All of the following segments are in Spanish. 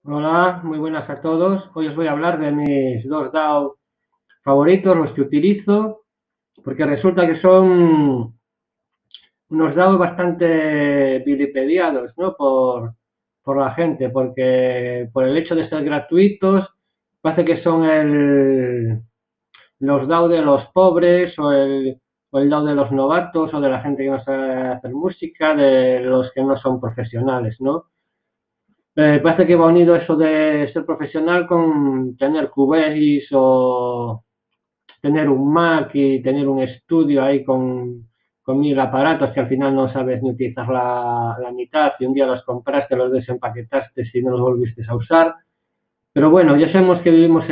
Hola, muy buenas a todos. Hoy os voy a hablar de mis dos DAO favoritos, los que utilizo, porque resulta que son unos DAO bastante vilipendiados, ¿no? Por la gente, porque por el hecho de ser gratuitos, parece que son los DAO de los pobres o el DAO de los novatos o de la gente que no sabe hacer música, de los que no son profesionales, ¿no? Parece que va unido eso de ser profesional con tener Cubase o tener un Mac y tener un estudio ahí con 1000 aparatos que al final no sabes ni utilizar la mitad y un día los compraste, los desempaquetaste y no los volviste a usar. Pero bueno, ya sabemos que vivimos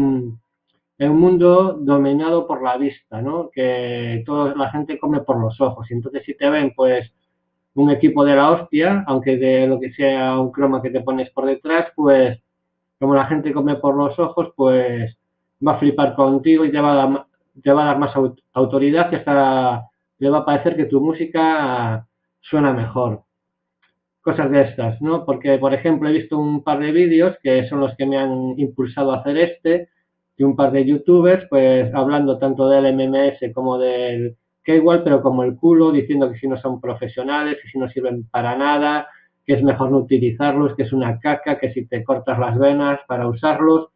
en un mundo dominado por la vista, ¿no? Que toda la gente come por los ojos y entonces si te ven pues un equipo de la hostia, aunque de lo que sea un croma que te pones por detrás, pues como la gente come por los ojos, pues va a flipar contigo y te va a dar más autoridad y hasta le va a parecer que tu música suena mejor. Cosas de estas, ¿no? Porque, por ejemplo, he visto un par de vídeos que son los que me han impulsado a hacer de un par de youtubers, pues hablando tanto del MMS como del K-Wall, pero como el culo, diciendo que si no son profesionales, que si no sirven para nada, que es mejor no utilizarlos, que es una caca, que si te cortas las venas para usarlos.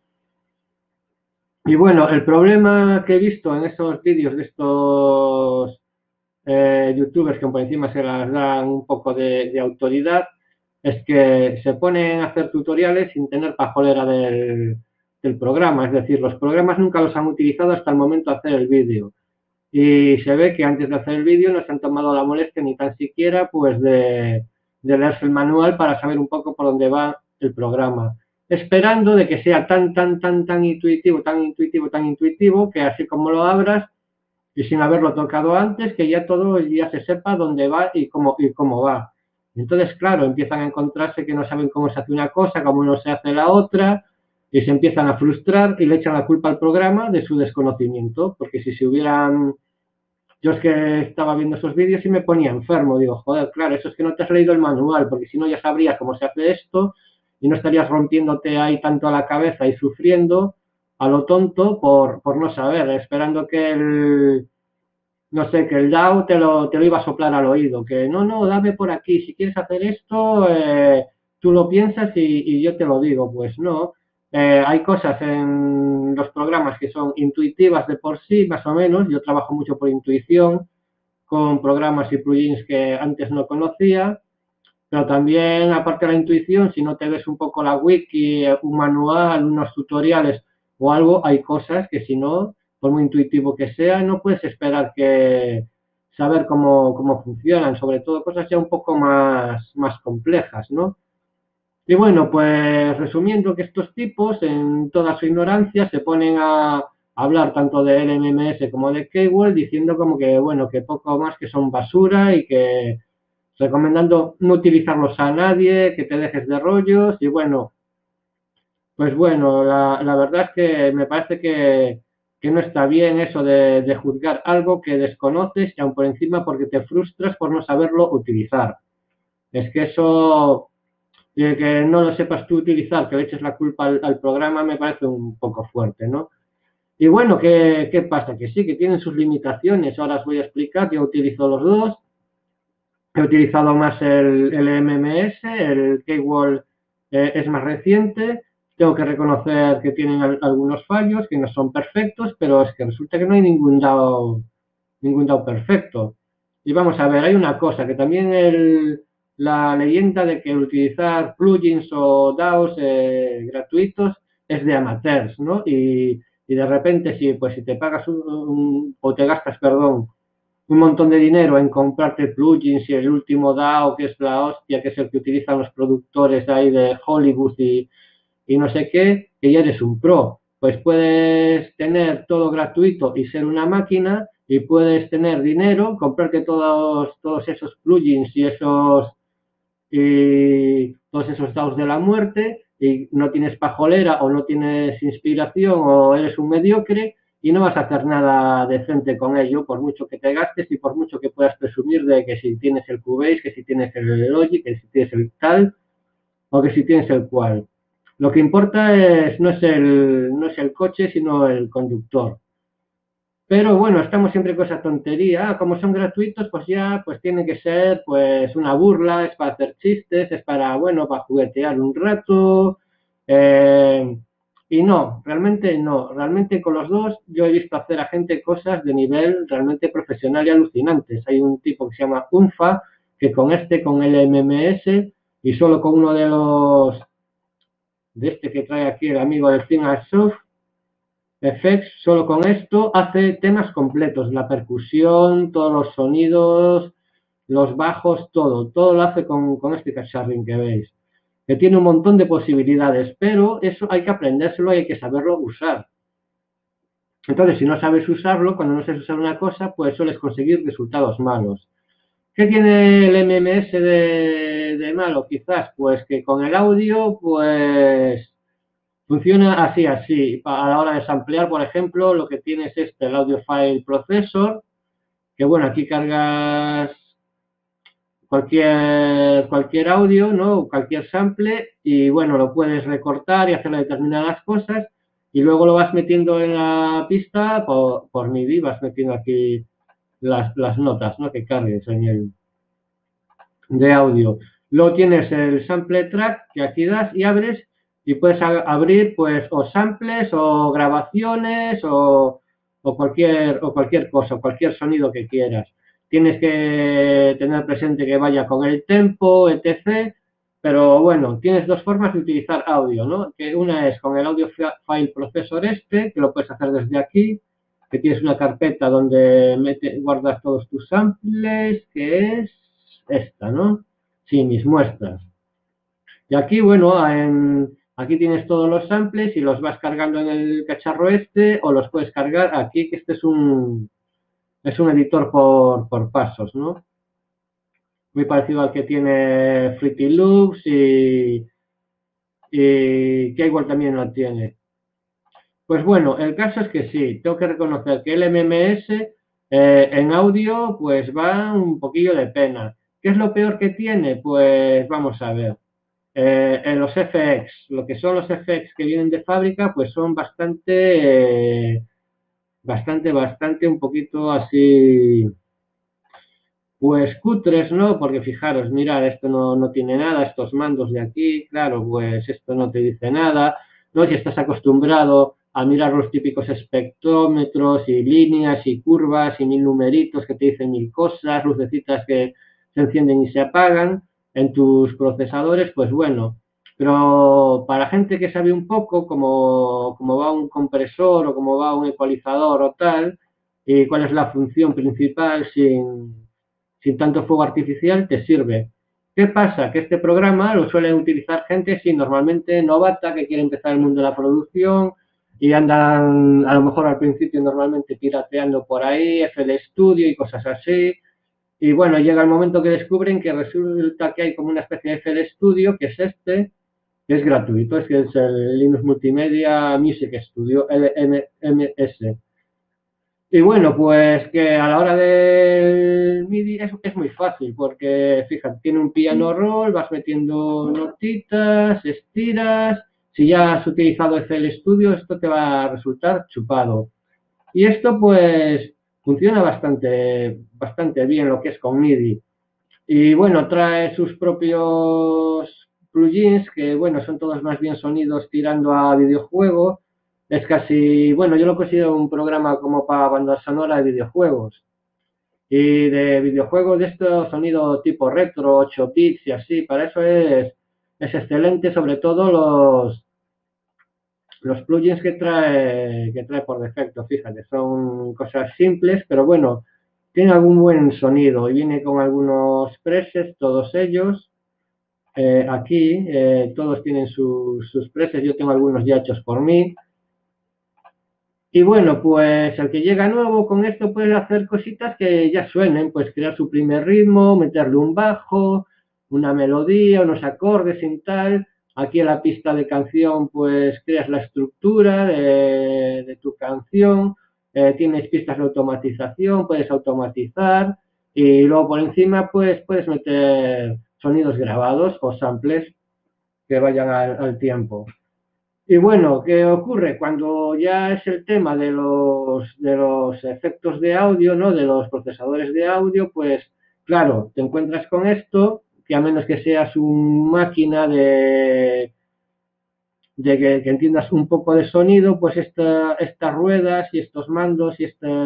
Y bueno, el problema que he visto en estos vídeos de estos youtubers que por encima se las dan un poco de autoridad es que se ponen a hacer tutoriales sin tener pajolera del programa, es decir, los programas nunca los han utilizado hasta el momento de hacer el vídeo. Y se ve que antes de hacer el vídeo no se han tomado la molestia ni tan siquiera pues de leerse el manual para saber un poco por dónde va el programa. Esperando de que sea tan intuitivo, tan intuitivo, que así como lo abras y sin haberlo tocado antes, que ya todo ya se sepa dónde va y cómo va. Entonces, claro, empiezan a encontrarse que no saben cómo se hace una cosa, cómo no se hace la otra, y se empiezan a frustrar y le echan la culpa al programa de su desconocimiento, porque si se hubieran... Yo es que estaba viendo esos vídeos y me ponía enfermo, digo, joder, claro, eso es que no te has leído el manual, porque si no ya sabrías cómo se hace esto y no estarías rompiéndote ahí tanto a la cabeza y sufriendo a lo tonto por no saber, esperando que no sé, que el DAO te lo iba a soplar al oído, que no, dame por aquí, si quieres hacer esto, tú lo piensas y yo te lo digo, pues no. Hay cosas en los programas que son intuitivas de por sí, más o menos, yo trabajo mucho por intuición, con programas y plugins que antes no conocía, pero también, aparte de la intuición, si no te ves un poco la wiki, un manual, unos tutoriales o algo, hay cosas que si no, por muy intuitivo que sea, no puedes esperar que saber cómo funcionan, sobre todo cosas ya un poco más complejas, ¿no? Y bueno, pues resumiendo que estos tipos, en toda su ignorancia, se ponen a hablar tanto de LMMS como de Keyword, diciendo como que, bueno, que poco más que son basura y que recomendando no utilizarlos a nadie, que te dejes de rollos y bueno, pues bueno, la verdad es que me parece que no está bien eso de juzgar algo que desconoces y aún por encima porque te frustras por no saberlo utilizar. Es que eso, de que no lo sepas tú utilizar, que le eches la culpa al programa, me parece un poco fuerte, ¿no? Y bueno, ¿qué pasa? Que sí, que tienen sus limitaciones, ahora os voy a explicar, yo utilizo los dos. He utilizado más el MMS, el K-Wall es más reciente. Tengo que reconocer que tienen algunos fallos, que no son perfectos, pero es que resulta que no hay ningún DAO perfecto. Y vamos a ver, hay una cosa, que también la leyenda de que utilizar plugins o DAOs gratuitos es de amateurs, ¿no? Y de repente, si te pagas o te gastas, perdón, un montón de dinero en comprarte plugins y el último DAO, que es la hostia, que es el que utilizan los productores ahí de Hollywood y no sé qué, que ya eres un pro. Pues puedes tener todo gratuito y ser una máquina y puedes tener dinero, comprarte todos esos plugins y todos esos DAOs de la muerte y no tienes pajolera o no tienes inspiración o eres un mediocre y no vas a hacer nada decente con ello, por mucho que te gastes y por mucho que puedas presumir de que si tienes el Cubase, que si tienes el Logic, que si tienes el tal o que si tienes el cual. Lo que importa no es el coche, sino el conductor. Pero bueno, estamos siempre con esa tontería. Como son gratuitos, pues ya pues tiene que ser pues una burla, es para hacer chistes, es para, bueno, para juguetear un rato. eh, y no, realmente no. Realmente con los dos yo he visto hacer a gente cosas de nivel realmente profesional y alucinantes. Hay un tipo que se llama Unfa, que con el MMS y solo con uno de este que trae aquí el amigo del Thing Soft Effects, solo con esto hace temas completos, la percusión, todos los sonidos, los bajos, todo lo hace con este cacharrín que veis, que tiene un montón de posibilidades, pero eso hay que aprendérselo y hay que saberlo usar. Entonces, si no sabes usarlo, cuando no sabes usar una cosa, pues sueles conseguir resultados malos. ¿Qué tiene el MMS de malo? Quizás, pues que con el audio, pues funciona así. A la hora de samplear, por ejemplo, lo que tienes es el Audio File Processor, que bueno, aquí cargas cualquier audio, ¿no? Cualquier sample, y bueno, lo puedes recortar y hacer determinadas cosas, y luego lo vas metiendo en la pista por MIDI, vas metiendo aquí las notas, ¿no? Que cargues en el de audio. Luego tienes el sample track que aquí das y abres y puedes abrir pues o samples o grabaciones o cualquier cosa, cualquier sonido que quieras. Tienes que tener presente que vaya con el tempo, etc. Pero bueno, tienes dos formas de utilizar audio, ¿no? Que una es con el Audio File Processor que lo puedes hacer desde aquí, que tienes una carpeta donde guardas todos tus samples, que es esta, ¿no? Sí, mis muestras. Y aquí, bueno, aquí tienes todos los samples y los vas cargando en el cacharro o los puedes cargar aquí, que este es un editor por pasos, ¿no? Muy parecido al que tiene Fruity Loops y que igual también lo tiene. Pues bueno, el caso es que sí, tengo que reconocer que el MMS en audio pues va un poquillo de pena. ¿Qué es lo peor que tiene? Pues vamos a ver. En los FX, lo que son los FX que vienen de fábrica, pues son bastante un poquito así, pues cutres, ¿no? Porque fijaros, mirad, esto no tiene nada, estos mandos de aquí, claro, pues esto no te dice nada, ¿no? Si estás acostumbrado a mirar los típicos espectrómetros y líneas y curvas y mil numeritos que te dicen mil cosas, lucecitas que se encienden y se apagan en tus procesadores, pues bueno, pero para gente que sabe un poco cómo va un compresor o cómo va un ecualizador o tal, y cuál es la función principal sin tanto fuego artificial, te sirve. ¿Qué pasa? Que este programa lo suelen utilizar gente, sí, normalmente novata, que quiere empezar el mundo de la producción y andan, a lo mejor al principio normalmente pirateando por ahí, FL Studio y cosas así. Y bueno, llega el momento que descubren que resulta que hay como una especie de FL Studio, que es que es gratuito, es que es el Linux Multimedia Music Studio, LMS. Y bueno, pues que a la hora del MIDI es muy fácil, porque fíjate, tiene un piano roll, vas metiendo notitas, estiras, si ya has utilizado FL Studio, esto te va a resultar chupado. Y esto pues funciona bastante bien lo que es con MIDI. Y bueno, trae sus propios plugins que bueno, son todos más bien sonidos tirando a videojuego. Es casi, bueno, yo lo considero un programa como para banda sonora de videojuegos. Y de videojuegos de estos sonido tipo retro, 8 bits y así, para eso es excelente, sobre todo los plugins que trae por defecto, fíjate, son cosas simples, pero bueno, tiene algún buen sonido y viene con algunos presets, todos ellos. Aquí todos tienen sus presets, yo tengo algunos ya hechos por mí. Y bueno, pues el que llega nuevo con esto puede hacer cositas que ya suenen, pues crear su primer ritmo, meterle un bajo, una melodía, unos acordes y tal. Aquí en la pista de canción pues creas la estructura de tu canción, tienes pistas de automatización, puedes automatizar y luego por encima pues puedes meter sonidos grabados o samples que vayan al tiempo. Y bueno, ¿qué ocurre? Cuando ya es el tema de los efectos de audio, ¿no? De los procesadores de audio, pues claro, te encuentras con esto, que a menos que seas una máquina de que entiendas un poco de sonido, pues estas ruedas y estos mandos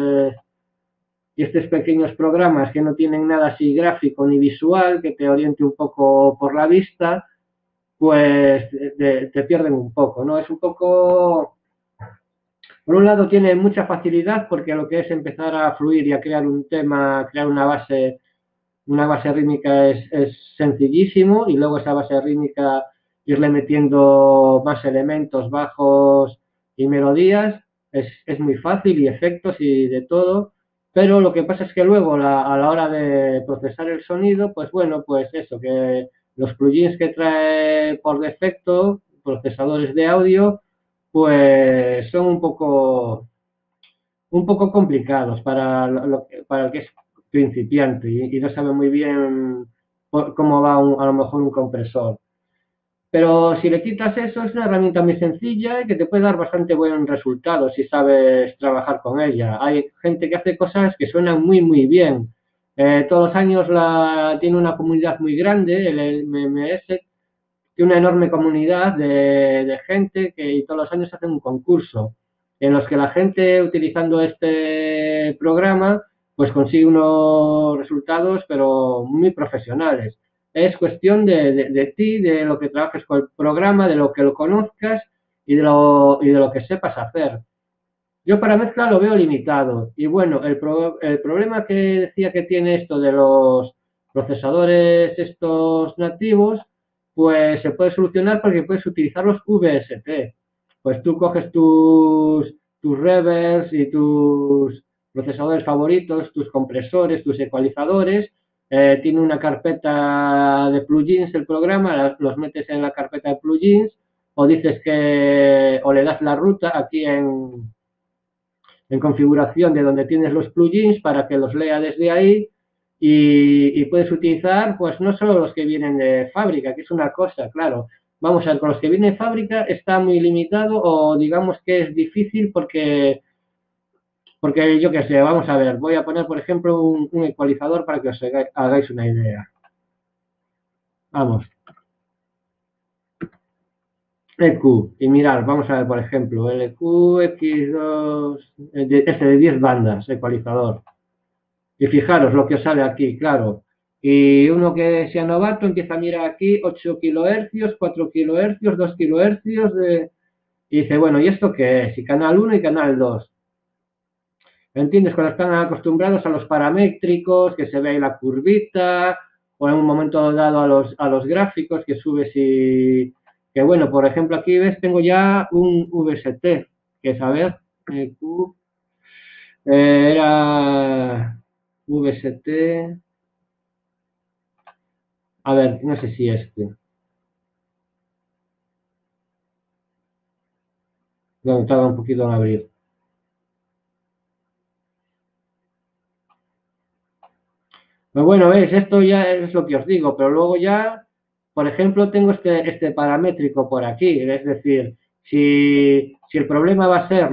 y estos pequeños programas que no tienen nada así gráfico ni visual, que te oriente un poco por la vista, pues te pierden un poco, ¿no? Es un poco, por un lado tiene mucha facilidad porque lo que es empezar a fluir y a crear un tema, crear una base rítmica es sencillísimo y luego esa base rítmica irle metiendo más elementos, bajos y melodías es muy fácil y efectos y de todo, pero lo que pasa es que luego a la hora de procesar el sonido, pues bueno, pues eso, que los plugins que trae por defecto, procesadores de audio, pues son un poco complicados para el que es principiante y no sabe muy bien cómo va a lo mejor un compresor. Pero si le quitas eso, es una herramienta muy sencilla y que te puede dar bastante buen resultado si sabes trabajar con ella. Hay gente que hace cosas que suenan muy bien. Todos los años tiene una comunidad muy grande, el MMS, tiene una enorme comunidad de gente que y todos los años hacen un concurso en los que la gente utilizando este programa pues consigue unos resultados pero muy profesionales. Es cuestión de ti, de lo que trabajes con el programa, de lo que lo conozcas y de lo que sepas hacer. Yo para mezcla lo veo limitado. Y bueno, el problema que decía que tiene esto de los procesadores estos nativos, pues se puede solucionar porque puedes utilizar los VST. Pues tú coges tus reverbs y tus procesadores favoritos, tus compresores, tus ecualizadores. Tiene una carpeta de plugins el programa, los metes en la carpeta de plugins o dices o le das la ruta aquí en configuración de donde tienes los plugins para que los lea desde ahí y puedes utilizar pues no solo los que vienen de fábrica, que es una cosa, claro. Vamos a ver, con los que vienen de fábrica está muy limitado o digamos que es difícil porque yo qué sé, vamos a ver, voy a poner por ejemplo un ecualizador para que os hagáis una idea. Vamos, EQ, y mirar, vamos a ver por ejemplo, el EQ X2, este de 10 bandas, ecualizador. Y fijaros lo que os sale aquí, claro. Y uno que sea novato empieza a mirar aquí 8 kilohercios, 4 kilohercios, 2 kilohercios. Y dice, bueno, ¿y esto qué es? Y canal uno y canal 2. ¿Entiendes? Cuando están acostumbrados a los paramétricos, que se ve ahí la curvita, o en un momento dado a los gráficos que subes y... Que bueno, por ejemplo, aquí ves, tengo ya un VST, que es, a ver, Q, era VST. A ver, no sé si este. No, tarda un poquito en abrir. Pero bueno, ves, esto ya es lo que os digo, pero luego ya, por ejemplo, tengo este paramétrico por aquí. Es decir, si el problema va a ser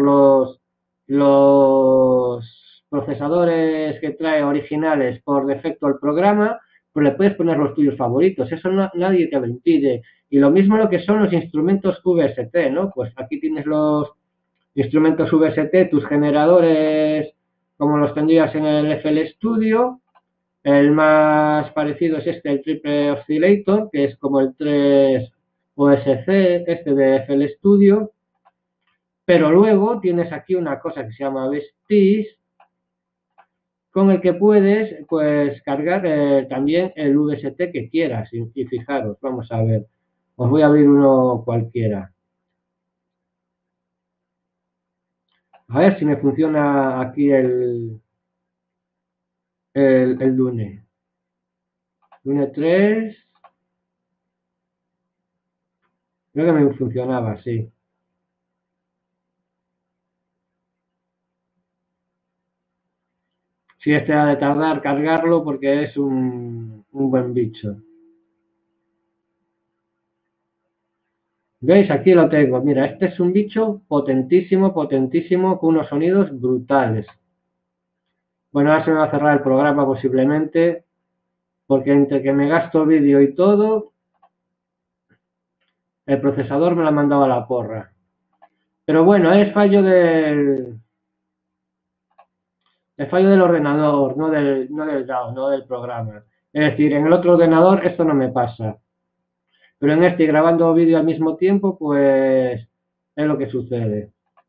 los procesadores que trae originales por defecto el programa, pues le puedes poner los tuyos favoritos. Eso nadie te lo impide. Y lo mismo lo que son los instrumentos VST, ¿no? Pues aquí tienes los instrumentos VST, tus generadores, como los tendrías en el FL Studio. El más parecido es este, el Triple Oscillator, que es como el 3 OSC, este de FL Studio. Pero luego tienes aquí una cosa que se llama Vestige, con el que puedes pues cargar también el VST que quieras. Y fijaros, vamos a ver, os voy a abrir uno cualquiera. A ver si me funciona aquí el Dune. Dune 3. Creo que me funcionaba, sí. Sí, este ha de tardar cargarlo porque es un buen bicho. ¿Veis? Aquí lo tengo. Mira, este es un bicho potentísimo, potentísimo, con unos sonidos brutales. Bueno, ahora se me va a cerrar el programa posiblemente, porque entre que me gasto vídeo y todo, el procesador me lo ha mandado a la porra. Pero bueno, es fallo del ordenador, no del DAO, no del programa. Es decir, en el otro ordenador esto no me pasa. Pero en este, grabando vídeo al mismo tiempo, pues es lo que sucede.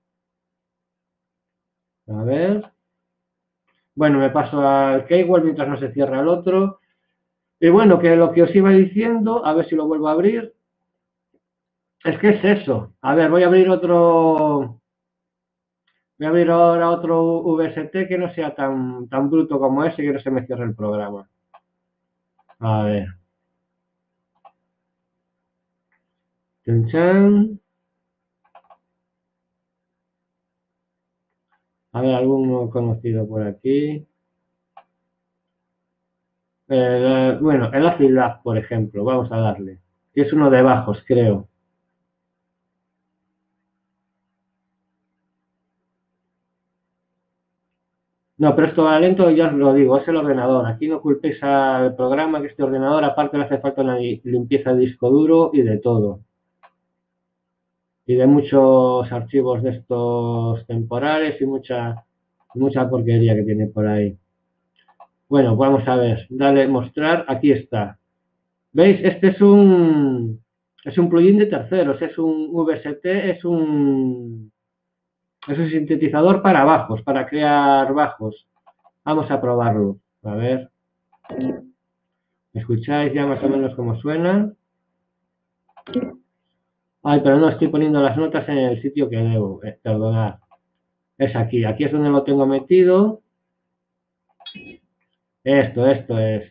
A ver. Bueno, me paso al Keyword mientras no se cierra el otro. Y bueno, que lo que os iba diciendo, a ver si lo vuelvo a abrir, es que es eso. A ver, voy a abrir otro. Voy a abrir ahora otro VST que no sea tan bruto como ese, que no se me cierre el programa. A ver. Chan, chan. A ver, alguno conocido por aquí. Bueno, el Acid Lab, por ejemplo, vamos a darle. Que es uno de bajos, creo. No, pero esto va lento, ya os lo digo, es el ordenador. Aquí no culpéis al programa, que este ordenador aparte le hace falta una limpieza de disco duro y de todo. Y de muchos archivos de estos temporales y mucha porquería que tiene por ahí. Bueno, vamos a ver, dale mostrar, aquí está. ¿Veis? Este es un plugin de terceros, es un VST, es un sintetizador para bajos, para crear bajos. Vamos a probarlo. A ver. ¿Escucháis ya más o menos cómo suena? Ay, pero no estoy poniendo las notas en el sitio que debo. Perdonad. Es aquí. Aquí es donde lo tengo metido. Esto es.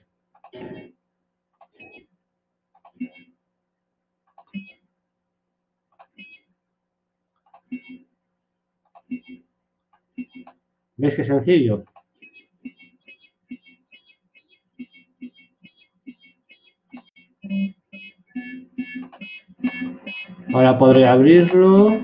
¿Veis qué sencillo? Ahora podré abrirlo.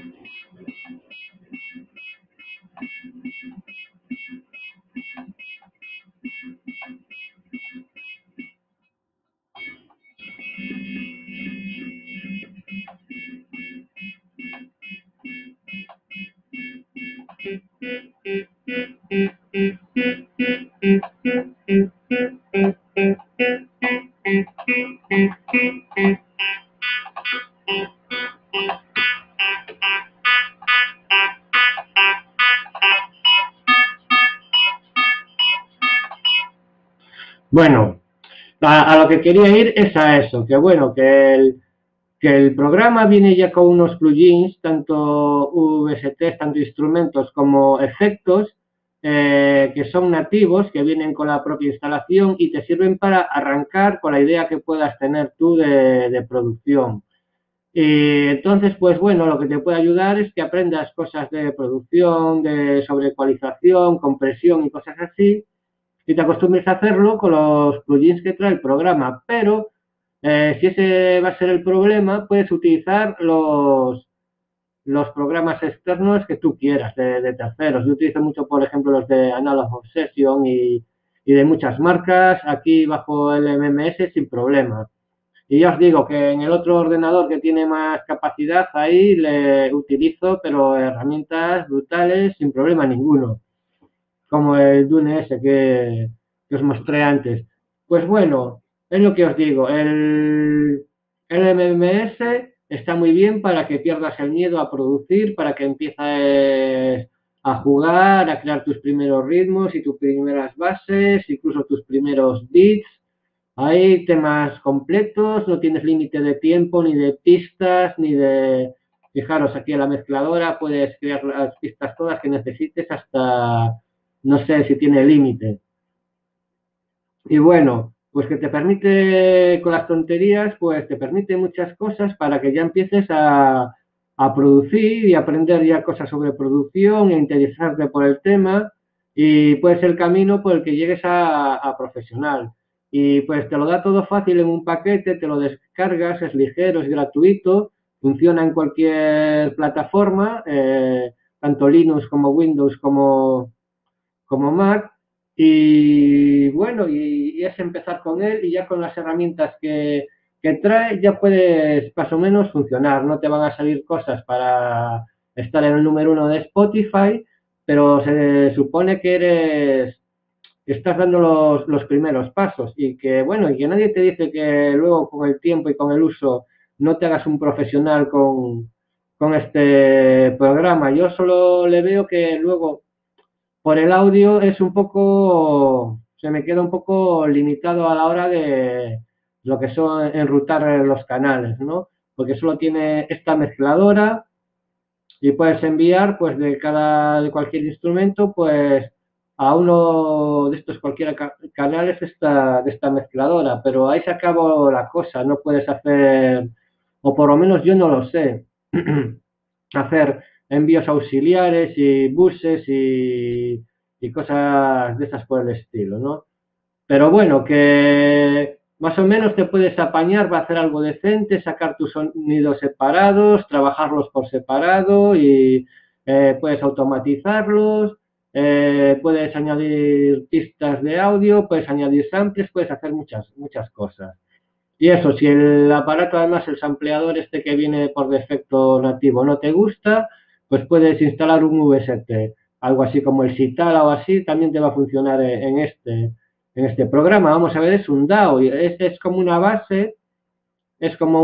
Bueno, a lo que quería ir es a eso, que bueno, que el programa viene ya con unos plugins, tanto VSTs, tanto instrumentos como efectos, que son nativos, que vienen con la propia instalación y te sirven para arrancar con la idea que puedas tener tú de producción. Y entonces, pues bueno, lo que te puede ayudar es que aprendas cosas de producción, de sobreecualización, compresión y cosas así, y te acostumbres a hacerlo con los plugins que trae el programa. Pero si ese va a ser el problema, puedes utilizar los programas externos que tú quieras, de terceros. Yo utilizo mucho, por ejemplo, los de Analog Obsession y de muchas marcas, aquí bajo el MMS sin problema. Y ya os digo que en el otro ordenador que tiene más capacidad, ahí le utilizo, pero herramientas brutales sin problema ninguno, como el Dune S que os mostré antes. Pues bueno, es lo que os digo, el MMS está muy bien para que pierdas el miedo a producir, para que empieces a jugar, a crear tus primeros ritmos y tus primeras bases, incluso tus primeros beats. Hay temas completos, no tienes límite de tiempo, ni de pistas, ni de... Fijaros, aquí en la mezcladora puedes crear las pistas todas que necesites hasta, no sé si tiene límite. Y bueno, pues que te permite, con las tonterías, pues te permite muchas cosas para que ya empieces a producir y aprender ya cosas sobre producción e interesarte por el tema y puede ser el camino por el que llegues a profesional. Y pues te lo da todo fácil en un paquete, te lo descargas, es ligero, es gratuito, funciona en cualquier plataforma, tanto Linux como Windows como Mac. Y bueno, y es empezar con él y ya con las herramientas que trae ya puedes más o menos funcionar. No te van a salir cosas para estar en el número 1 de Spotify, pero se supone que estás dando los primeros pasos y que, bueno, y que nadie te dice que luego con el tiempo y con el uso no te hagas un profesional con este programa. Yo solo le veo que luego por el audio es un poco, se me queda un poco limitado a la hora de lo que son enrutar los canales, ¿no? Porque solo tiene esta mezcladora y puedes enviar pues de cualquier instrumento pues a uno de estos cualquiera canales de esta mezcladora, pero ahí se acabó la cosa, no puedes hacer, o por lo menos yo no lo sé, hacer envíos auxiliares y buses y cosas de esas por el estilo, ¿no? Pero bueno, que más o menos te puedes apañar, va a hacer algo decente, sacar tus sonidos separados, trabajarlos por separado y puedes automatizarlos, puedes añadir pistas de audio, puedes añadir samples, puedes hacer muchas cosas. Y eso, si el aparato además, el sampleador este que viene por defecto nativo no te gusta, pues puedes instalar un VST, algo así como el Sitala o así, también te va a funcionar en este programa. Vamos a ver, es un DAO, y es como una base, es como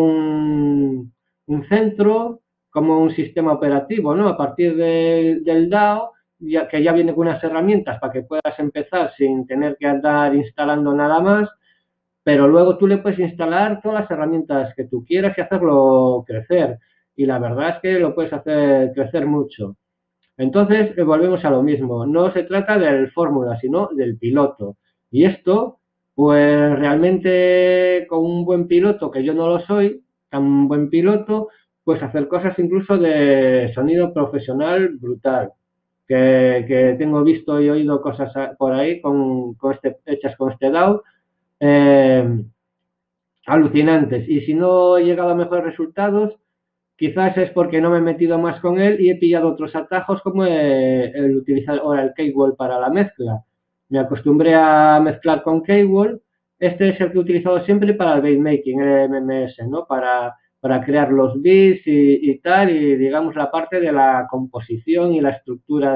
un centro, como un sistema operativo, ¿no? A partir del DAO, que ya viene con unas herramientas para que puedas empezar sin tener que andar instalando nada más, pero luego tú le puedes instalar todas las herramientas que tú quieras y hacerlo crecer. Y la verdad es que lo puedes hacer crecer mucho. Entonces, volvemos a lo mismo. No se trata del fórmula, sino del piloto. Y esto, pues realmente con un buen piloto, que yo no lo soy, tan buen piloto, pues hacer cosas incluso de sonido profesional brutal. Que tengo visto y oído cosas por ahí hechas con este DAW. Eh, Alucinantes. Y si no he llegado a mejores resultados, quizás es porque no me he metido más con él y he pillado otros atajos como el utilizar ahora el K-Wall para la mezcla. Me acostumbré a mezclar con K-Wall. Este es el que he utilizado siempre para el beatmaking, el MMS, ¿no? Para crear los beats y tal, y digamos la parte de la composición y la estructura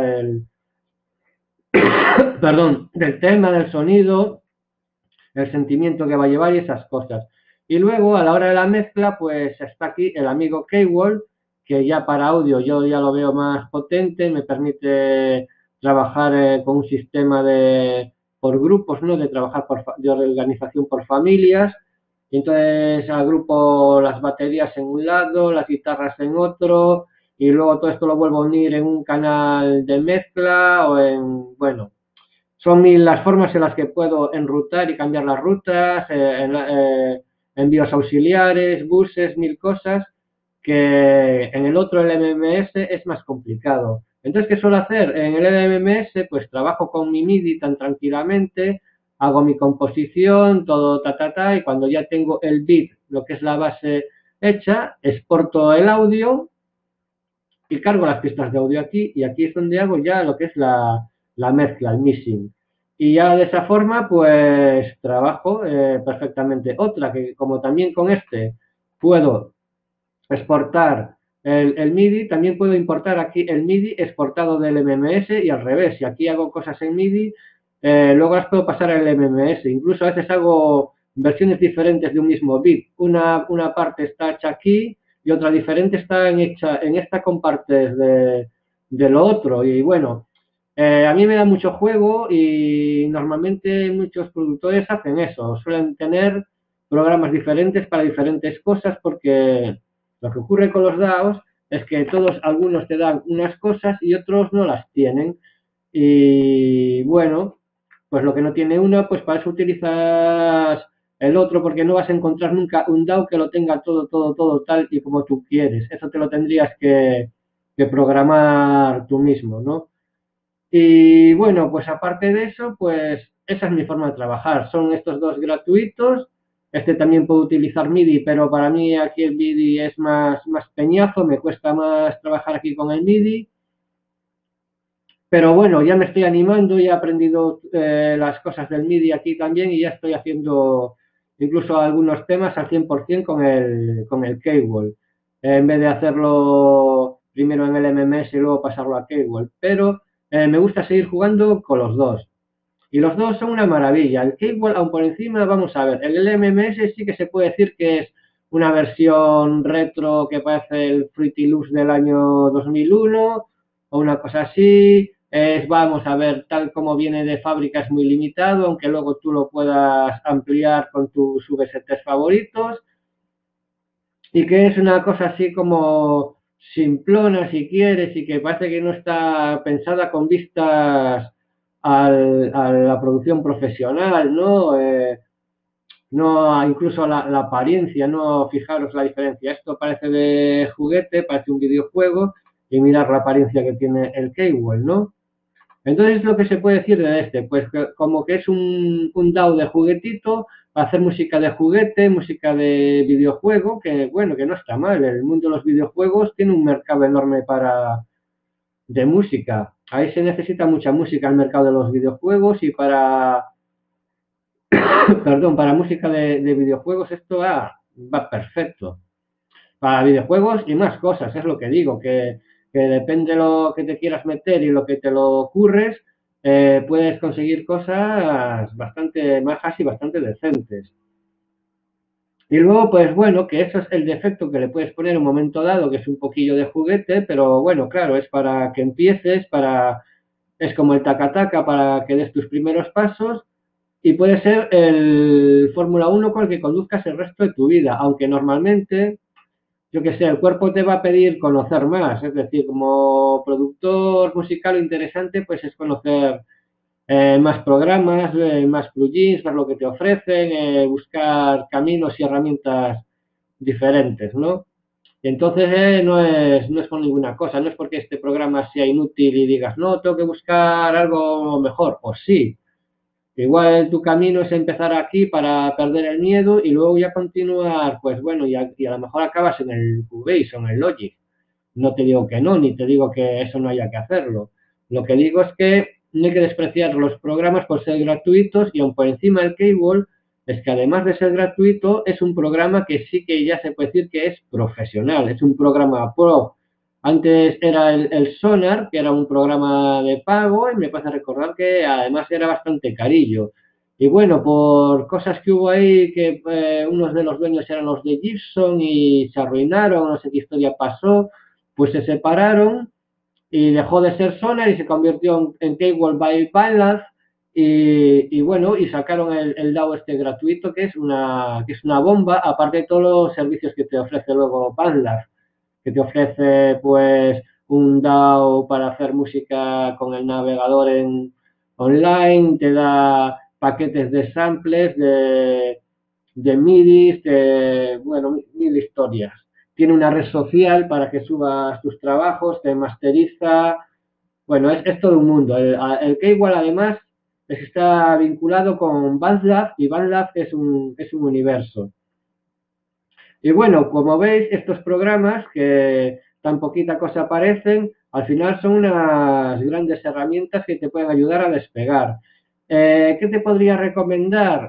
perdón, del tema, del sonido, el sentimiento que va a llevar y esas cosas. Y luego, a la hora de la mezcla, pues está aquí el amigo K-Wall, que ya para audio yo ya lo veo más potente, me permite trabajar con un sistema por grupos, ¿no? De trabajar de organización por familias. Y entonces agrupo las baterías en un lado, las guitarras en otro, y luego todo esto lo vuelvo a unir en un canal de mezcla o bueno, son las formas en las que puedo enrutar y cambiar las rutas, envíos auxiliares, buses, mil cosas, que en el otro, el MMS, es más complicado. Entonces, ¿qué suelo hacer? En el MMS, pues trabajo con mi MIDI tan tranquilamente, hago mi composición, todo y cuando ya tengo el beat, lo que es la base hecha, exporto el audio y cargo las pistas de audio aquí, y aquí es donde hago ya lo que es la mezcla, el mixing. Y ya de esa forma, pues trabajo perfectamente. Otra que como también con este puedo exportar el MIDI, también puedo importar aquí el MIDI exportado del MMS y al revés. Si aquí hago cosas en MIDI, luego las puedo pasar al MMS. Incluso a veces hago versiones diferentes de un mismo beat. Una parte está hecha aquí y otra diferente está hecha en esta con partes de lo otro. Y bueno, a mí me da mucho juego y normalmente muchos productores hacen eso. Suelen tener programas diferentes para diferentes cosas porque lo que ocurre con los DAOs es que algunos te dan unas cosas y otros no las tienen. Y bueno, pues lo que no tiene uno, pues para eso utilizas el otro, porque no vas a encontrar nunca un DAO que lo tenga todo tal y como tú quieres. Eso te lo tendrías que programar tú mismo, ¿no? Y bueno, pues aparte de eso, pues esa es mi forma de trabajar. Son estos dos gratuitos, Este también puede utilizar MIDI, pero para mí aquí el MIDI es más peñazo, me cuesta más trabajar aquí con el MIDI. Pero bueno, ya me estoy animando, ya he aprendido las cosas del MIDI aquí también y ya estoy haciendo incluso algunos temas al 100% con el K-Wall, en vez de hacerlo primero en el MMS y luego pasarlo a K-Wall. Pero me gusta seguir jugando con los dos. Y los dos son una maravilla. El K-Wall, aún por encima, vamos a ver, el LMMS sí que se puede decir que es una versión retro que parece el Fruity Loops del año 2001 o una cosa así. Vamos a ver, tal como viene de fábrica es muy limitado, aunque luego tú lo puedas ampliar con tus VSTs favoritos. Y que es una cosa así como simplona si quieres y que parece que no está pensada con vistas a la producción profesional, ¿no? No, incluso la apariencia, no fijaros la diferencia. Esto parece de juguete, parece un videojuego y mirar la apariencia que tiene el K-Wall, ¿no? Entonces, lo que se puede decir de este, pues como que es un DAW de juguetito, para hacer música de juguete, música de videojuego, que bueno, que no está mal. El mundo de los videojuegos tiene un mercado enorme de música. Ahí se necesita mucha música el mercado de los videojuegos y perdón, para música de videojuegos esto va perfecto. Para videojuegos y más cosas, es lo que digo, que depende de lo que te quieras meter y lo que te lo ocurres, puedes conseguir cosas bastante majas y bastante decentes. Y luego, pues bueno, que eso es el defecto que le puedes poner en un momento dado, que es un poquillo de juguete, pero bueno, claro, es para que empieces, es como el taca-taca para que des tus primeros pasos y puede ser el Fórmula 1 con el que conduzcas el resto de tu vida, aunque normalmente yo que sé, el cuerpo te va a pedir conocer más, es decir, como productor musical interesante, pues es conocer más programas, más plugins, ver lo que te ofrecen, buscar caminos y herramientas diferentes, ¿no? Y entonces no es por ninguna cosa, no es porque este programa sea inútil y digas, no, tengo que buscar algo mejor, o sí, igual tu camino es empezar aquí para perder el miedo y luego ya continuar, pues bueno, y a lo mejor acabas en el Cubase o en el Logic. No te digo que no, ni te digo que eso no haya que hacerlo. Lo que digo es que no hay que despreciar los programas por ser gratuitos y aun por encima del K-Wall es que además de ser gratuito es un programa que sí que ya se puede decir que es profesional, es un programa pro. Antes era el Sonar, que era un programa de pago, y me pasa recordar que además era bastante carillo. Y bueno, por cosas que hubo ahí, que unos de los dueños eran los de Gibson y se arruinaron, no sé qué historia pasó, pues se separaron y dejó de ser Sonar y se convirtió en K-Wall by Bandlab y bueno, y sacaron el DAW este gratuito que es una bomba, aparte de todos los servicios que te ofrece luego Bandlab, que te ofrece pues un DAW para hacer música con el navegador online, te da paquetes de samples, de MIDI, bueno, mil historias. Tiene una red social para que subas tus trabajos, te masteriza. Bueno, es todo un mundo. El K-Wall además está vinculado con BandLab y BandLab es un universo. Y bueno, como veis, estos programas que tan poquita cosa parecen, al final son unas grandes herramientas que te pueden ayudar a despegar. ¿Qué te podría recomendar?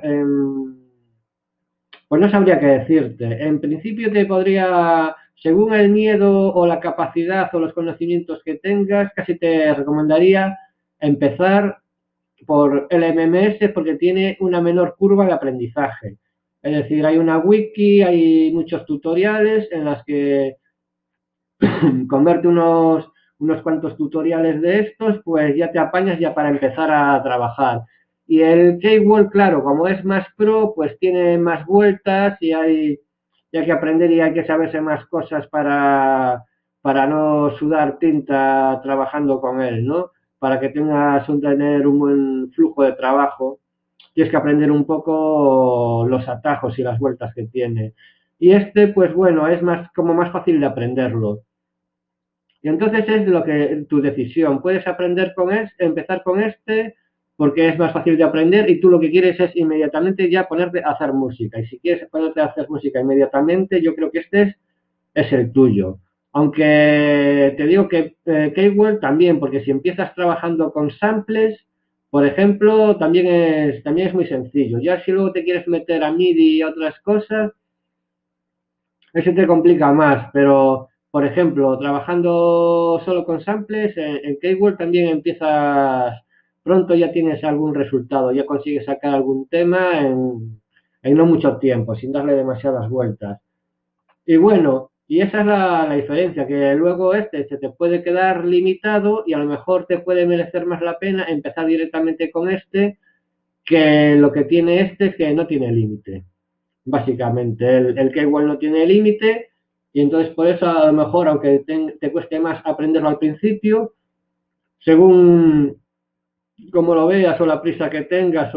Pues no sabría qué decirte. En principio te podría, según el miedo o la capacidad o los conocimientos que tengas, casi te recomendaría empezar por el MMS porque tiene una menor curva de aprendizaje. Es decir, hay una wiki, hay muchos tutoriales en las que con verte unos cuantos tutoriales de estos, pues ya te apañas ya para empezar a trabajar. Y el K-Wall, claro, como es más pro, pues tiene más vueltas y hay que aprender y hay que saberse más cosas para no sudar tinta trabajando con él, ¿no? Para que tengas tener un buen flujo de trabajo, tienes que aprender un poco los atajos y las vueltas que tiene. Y este, pues bueno, es como más fácil de aprenderlo. Y entonces es lo que tu decisión. Puedes aprender empezar con este, porque es más fácil de aprender y tú lo que quieres es inmediatamente ya ponerte a hacer música. Y si quieres ponerte a hacer música inmediatamente, yo creo que este es el tuyo. Aunque te digo que Keywell también, porque si empiezas trabajando con samples, por ejemplo, también es muy sencillo. Ya si luego te quieres meter a MIDI y otras cosas, eso te complica más, pero por ejemplo, trabajando solo con samples, en Keyword también empiezas, pronto ya tienes algún resultado, ya consigues sacar algún tema en no mucho tiempo, sin darle demasiadas vueltas. Y bueno, y esa es la diferencia, que luego se te puede quedar limitado y a lo mejor te puede merecer más la pena empezar directamente con que lo que tiene es que no tiene límite básicamente. El que igual no tiene límite y entonces por eso a lo mejor, aunque te cueste más aprenderlo al principio, según como lo veas o la prisa que tengas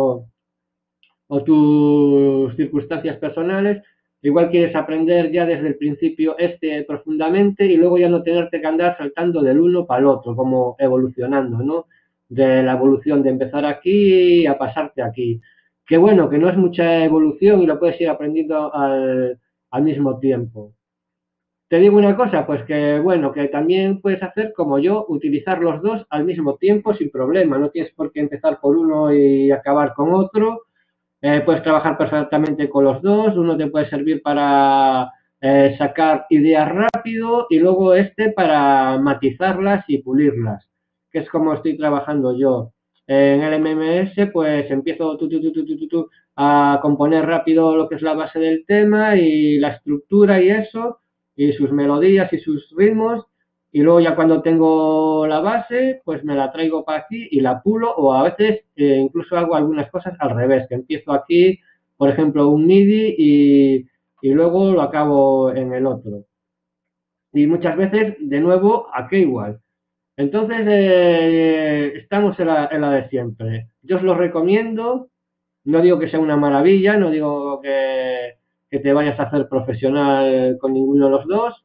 o tus circunstancias personales, igual quieres aprender ya desde el principio profundamente y luego ya no tenerte que andar saltando del uno para el otro, como evolucionando, ¿no? De la evolución de empezar aquí a pasarte aquí. Que bueno, que no es mucha evolución y lo puedes ir aprendiendo al mismo tiempo. Te digo una cosa, pues que bueno, que también puedes hacer como yo, utilizar los dos al mismo tiempo sin problema. No tienes por qué empezar por uno y acabar con otro. Puedes trabajar perfectamente con los dos, uno te puede servir para sacar ideas rápido y luego para matizarlas y pulirlas, que es como estoy trabajando yo. En el MMS pues empiezo a componer rápido lo que es la base del tema y la estructura y eso, y sus melodías y sus ritmos, y luego ya cuando tengo la base, pues me la traigo para aquí y la pulo, o a veces incluso hago algunas cosas al revés, que empiezo aquí, por ejemplo, un MIDI y luego lo acabo en el otro. Y muchas veces, de nuevo, aquí igual. Entonces, estamos en la de siempre. Yo os lo recomiendo, no digo que sea una maravilla, no digo que te vayas a hacer profesional con ninguno de los dos,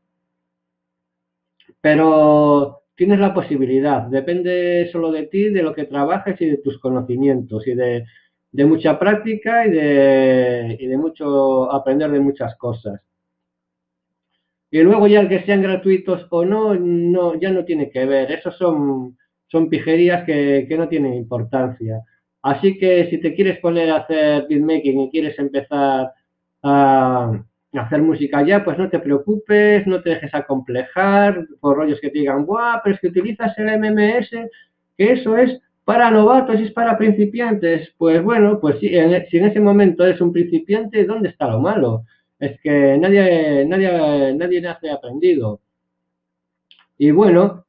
pero tienes la posibilidad, depende solo de ti, de lo que trabajes y de tus conocimientos y de mucha práctica y de mucho aprender de muchas cosas. Y luego ya el que sean gratuitos o no, ya no tiene que ver, esos son pijerías que no tienen importancia. Así que si te quieres poner a hacer beatmaking y quieres empezar a hacer música ya, pues no te preocupes, no te dejes acomplejar por rollos que te digan, ¡guau! Pero es que utilizas el MMS, que eso es para novatos y es para principiantes. Pues bueno, pues sí, si en ese momento eres un principiante, ¿dónde está lo malo? Es que nadie nace aprendido. Y bueno,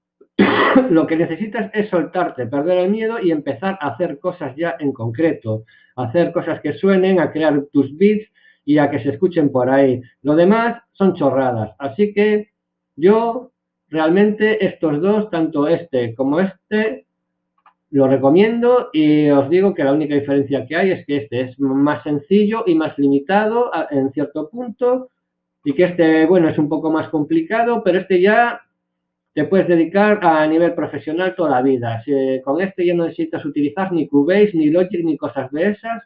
lo que necesitas es soltarte, perder el miedo y empezar a hacer cosas ya en concreto, hacer cosas que suenen, a crear tus beats y a que se escuchen por ahí. Lo demás son chorradas. Así que yo realmente estos dos, tanto este como este, lo recomiendo y os digo que la única diferencia que hay es que este es más sencillo y más limitado en cierto punto y que bueno, es un poco más complicado, pero ya te puedes dedicar a nivel profesional toda la vida. Con ya no necesitas utilizar ni Cubase, ni Logic, ni cosas de esas,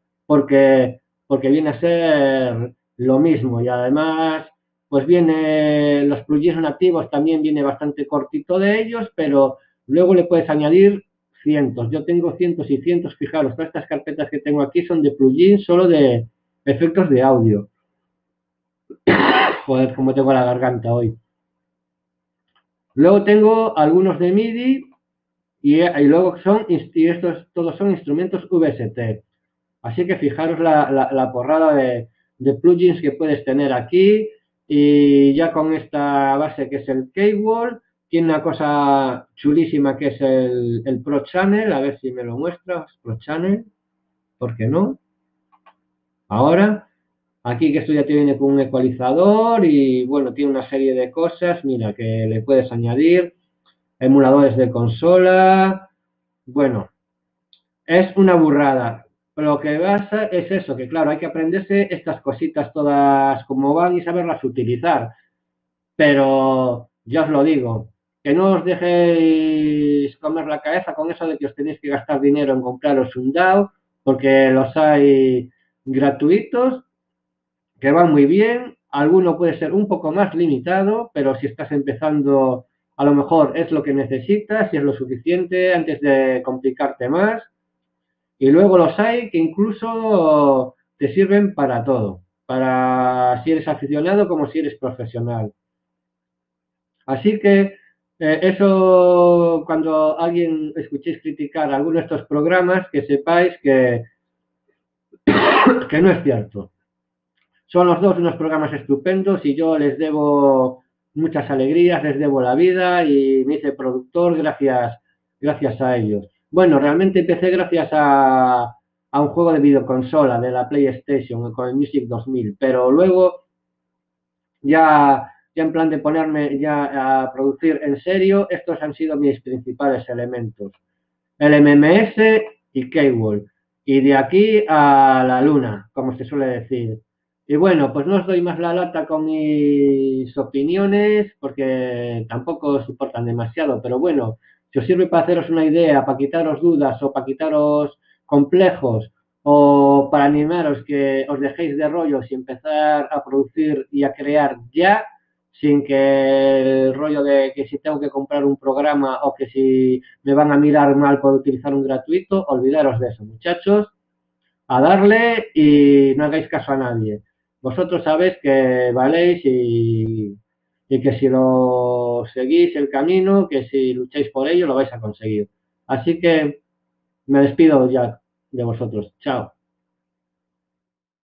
porque viene a ser lo mismo. Y además, pues los plugins nativos también viene bastante cortito de ellos, pero luego le puedes añadir cientos. Yo tengo cientos y cientos, fijaros, todas estas carpetas que tengo aquí son de plugins solo de efectos de audio. Joder, como tengo la garganta hoy. Luego tengo algunos de MIDI y luego estos todos son instrumentos VST. Así que fijaros la porrada de plugins que puedes tener aquí y ya con esta base que es el Keyword, tiene una cosa chulísima que es el Pro Channel, a ver si me lo muestras, Pro Channel, ¿por qué no? Ahora, aquí que esto ya te viene con un ecualizador y bueno, tiene una serie de cosas, mira, que le puedes añadir, emuladores de consola, bueno, es una burrada. Lo que pasa es eso, que claro, hay que aprenderse estas cositas todas como van y saberlas utilizar. Pero ya os lo digo, que no os dejéis comer la cabeza con eso de que os tenéis que gastar dinero en compraros un DAO, porque los hay gratuitos que van muy bien. Alguno puede ser un poco más limitado, pero si estás empezando, a lo mejor es lo que necesitas y es lo suficiente antes de complicarte más. Y luego los hay que incluso te sirven para todo, para si eres aficionado como si eres profesional. Así que eso, cuando alguien escuchéis criticar alguno de estos programas, que sepáis que no es cierto. Son los dos unos programas estupendos y yo les debo muchas alegrías, les debo la vida y me hice productor gracias a ellos. Bueno, realmente empecé gracias a un juego de videoconsola de la PlayStation con el Music 2000, pero luego ya en plan de ponerme ya a producir en serio, estos han sido mis principales elementos. El MMS y Cable. Y de aquí a la luna, como se suele decir. Y bueno, pues no os doy más la lata con mis opiniones, porque tampoco os importan demasiado, pero bueno, si os sirve para haceros una idea, para quitaros dudas o para quitaros complejos, o para animaros que os dejéis de rollos y empezar a producir y a crear ya, sin que el rollo de que si tengo que comprar un programa o que si me van a mirar mal por utilizar un gratuito, olvidaros de eso, muchachos, a darle y no hagáis caso a nadie. Vosotros sabéis que valéis y que si lo seguís el camino, que si lucháis por ello, lo vais a conseguir. Así que me despido ya de vosotros. Chao.